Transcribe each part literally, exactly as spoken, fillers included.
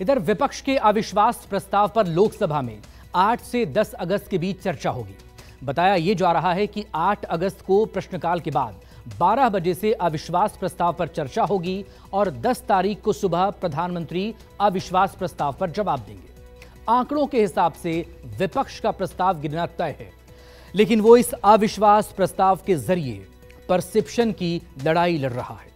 इधर विपक्ष के अविश्वास प्रस्ताव पर लोकसभा में आठ से दस अगस्त के बीच चर्चा होगी। बताया ये जा रहा है कि आठ अगस्त को प्रश्नकाल के बाद बारह बजे से अविश्वास प्रस्ताव पर चर्चा होगी और दस तारीख को सुबह प्रधानमंत्री अविश्वास प्रस्ताव पर जवाब देंगे। आंकड़ों के हिसाब से विपक्ष का प्रस्ताव गिरना तय है, लेकिन वो इस अविश्वास प्रस्ताव के जरिए परसेप्शन की लड़ाई लड़ रहा है।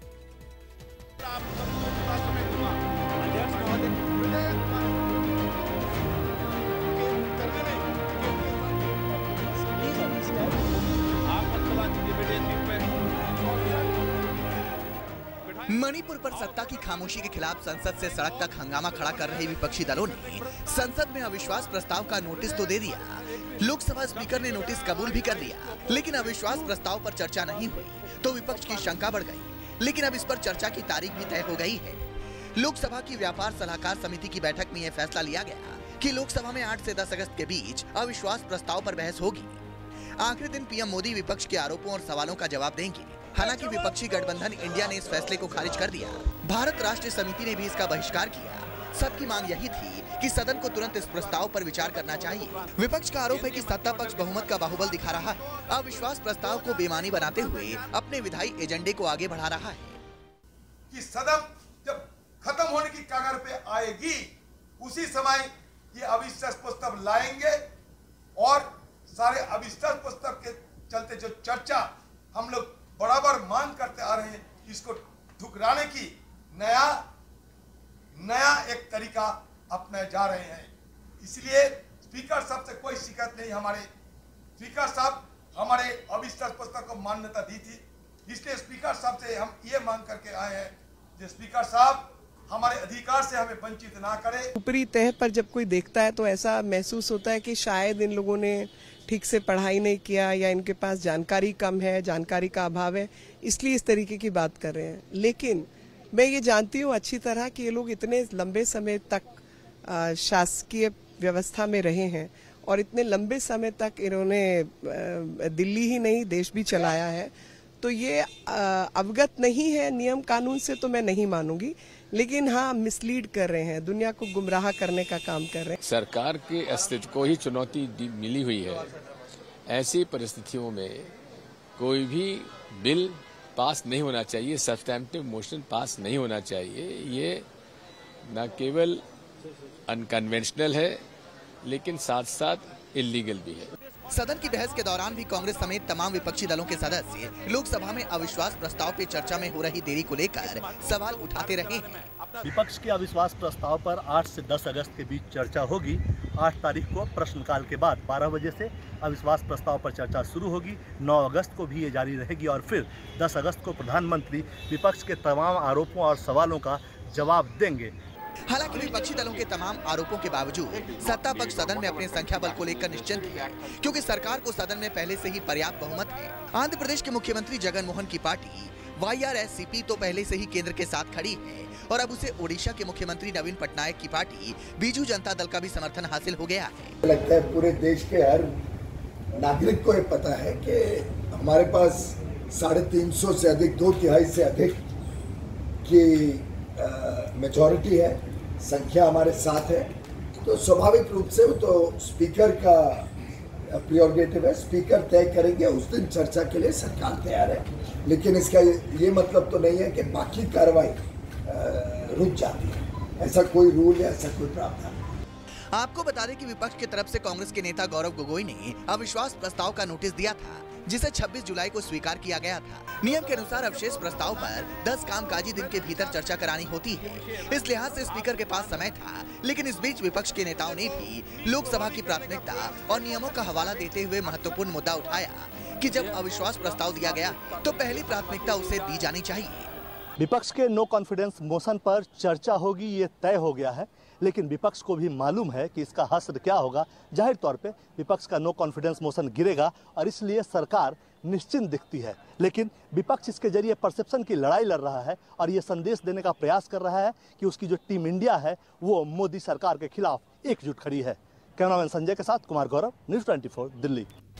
मणिपुर पर सत्ता की खामोशी के खिलाफ संसद से सड़क तक हंगामा खड़ा कर रहे विपक्षी दलों ने संसद में अविश्वास प्रस्ताव का नोटिस तो दे दिया। लोकसभा स्पीकर ने नोटिस कबूल भी कर लिया, लेकिन अविश्वास प्रस्ताव पर चर्चा नहीं हुई तो विपक्ष की शंका बढ़ गई। लेकिन अब इस पर चर्चा की तारीख भी तय हो गई है। लोकसभा की व्यापार सलाहकार समिति की बैठक में यह फैसला लिया गया कि लोकसभा में आठ से दस अगस्त के बीच अविश्वास प्रस्ताव पर बहस होगी। आखिरी दिन पीएम मोदी विपक्ष के आरोपों और सवालों का जवाब देंगे। हालांकि विपक्षी गठबंधन इंडिया ने इस फैसले को खारिज कर दिया। भारत राष्ट्रीय समिति ने भी इसका बहिष्कार किया। सबकी मांग यही थी कि सदन को तुरंत इस प्रस्ताव पर विचार करना चाहिए। विपक्ष का आरोप है कि सत्ता पक्ष बहुमत का बाहुबल दिखा रहा है, अविश्वास प्रस्ताव को बेमानी बनाते हुए अपने विधायी एजेंडे को आगे बढ़ा रहा है। कि सदन जब खत्म होने की कगार पे आएगी, उसी समय ये अविश्वास प्रस्ताव लाएंगे और सारे अविश्वास प्रस्ताव के चलते जो चर्चा हम लोग बराबर मांग करते आ रहे हैं, इसको ठुकराने की नया नया एक तरीका अपनाए जा रहे हैं। इसलिए स्पीकर साहब से कोई शिकायत नहीं। हमारे स्पीकर साहब हमारे अविश्वास प्रस्ताव को मान्यता दी थी, इसलिए स्पीकर साहब से हम ये मांग करके आए हैं कि स्पीकर साहब हमारे अधिकार से हमें वंचित ना करें। ऊपरी तह पर जब कोई देखता है तो ऐसा महसूस होता है कि शायद इन लोगों ने ठीक से पढ़ाई नहीं किया या इनके पास जानकारी कम है, जानकारी का अभाव है, इसलिए इस तरीके की बात कर रहे हैं। लेकिन मैं ये जानती हूँ अच्छी तरह कि ये लोग इतने लंबे समय तक शासकीय व्यवस्था में रहे हैं और इतने लंबे समय तक इन्होंने दिल्ली ही नहीं देश भी चलाया है, तो ये अवगत नहीं है नियम कानून से तो मैं नहीं मानूंगी। लेकिन हाँ, मिसलीड कर रहे हैं, दुनिया को गुमराह करने का काम कर रहे हैं। सरकार के अस्तित्व को ही चुनौती मिली हुई है। ऐसी परिस्थितियों में कोई भी बिल पास नहीं होना चाहिए, सब्स्टैंटिव मोशन पास नहीं होना चाहिए। ये न केवल अनकन्वेंशनल है, लेकिन साथ साथ इल्लीगल भी है। सदन की बहस के दौरान भी कांग्रेस समेत तमाम विपक्षी दलों के सदस्य लोकसभा में अविश्वास प्रस्ताव पे चर्चा में हो रही देरी को लेकर सवाल उठाते रहे हैं। विपक्ष के अविश्वास प्रस्ताव पर आठ से दस अगस्त के बीच चर्चा होगी। आठ तारीख को प्रश्नकाल के बाद बारह बजे से अविश्वास प्रस्ताव पर चर्चा शुरू होगी। नौ अगस्त को भी ये जारी रहेगी और फिर दस अगस्त को प्रधानमंत्री विपक्ष के तमाम आरोपों और सवालों का जवाब देंगे। हालांकि विपक्षी दलों के तमाम आरोपों के बावजूद सत्ता पक्ष सदन में अपने संख्या बल को लेकर निश्चिंत है, क्योंकि सरकार को सदन में पहले से ही पर्याप्त बहुमत है। आंध्र प्रदेश के मुख्यमंत्री जगन मोहन की party Y R S C P तो पहले से ही केंद्र के साथ खड़ी है और अब उसे ओडिशा के मुख्यमंत्री नवीन पटनायक की पार्टी बीजू जनता दल का भी समर्थन हासिल हो गया है। लगता है पूरे देश के हर नागरिक को ये पता है कि हमारे पास साढ़े तीन सौ से अधिक, दो तिहाई से अधिक की मेजॉरिटी है, संख्या हमारे साथ है, तो स्वाभाविक रूप से वो तो स्पीकर का प्रियोरिटेटिव है। स्पीकर तय करेंगे, उस दिन चर्चा के लिए सरकार तैयार है। लेकिन इसका ये मतलब तो नहीं है कि बाकी कार्रवाई रुक जाती है। ऐसा कोई रूल या ऐसा कोई प्रावधान। आपको बता दें कि विपक्ष की तरफ से कांग्रेस के नेता गौरव गोगोई ने अविश्वास प्रस्ताव का नोटिस दिया था, जिसे छब्बीस जुलाई को स्वीकार किया गया था। नियम के अनुसार अवशेष प्रस्ताव पर दस कामकाजी दिन के भीतर चर्चा करानी होती है। इस लिहाज से स्पीकर के पास समय था, लेकिन इस बीच विपक्ष के नेताओं ने भी लोकसभा की प्राथमिकता और नियमों का हवाला देते हुए महत्वपूर्ण मुद्दा उठाया कि जब अविश्वास प्रस्ताव दिया गया तो पहली प्राथमिकता उसे दी जानी चाहिए। विपक्ष के नो कॉन्फिडेंस मोशन पर चर्चा होगी, ये तय हो गया है। लेकिन विपक्ष को भी मालूम है कि इसका हश्र क्या होगा। जाहिर तौर पे विपक्ष का नो कॉन्फिडेंस मोशन गिरेगा और इसलिए सरकार निश्चिंत दिखती है। लेकिन विपक्ष इसके जरिए परसेप्शन की लड़ाई लड़ रहा है और ये संदेश देने का प्रयास कर रहा है कि उसकी जो टीम इंडिया है वो मोदी सरकार के खिलाफ एकजुट खड़ी है। कैमरामैन संजय के साथ कुमार गौरव, न्यूज़ चौबीस दिल्ली।